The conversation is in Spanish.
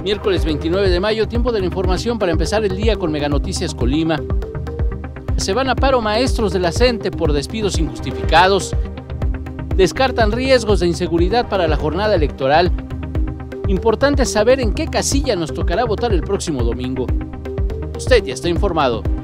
Miércoles 29 de mayo, tiempo de la información para empezar el día con Mega Noticias Colima. Se van a paro maestros de la CENTE por despidos injustificados. Descartan riesgos de inseguridad para la jornada electoral. Importante saber en qué casilla nos tocará votar el próximo domingo. Usted ya está informado.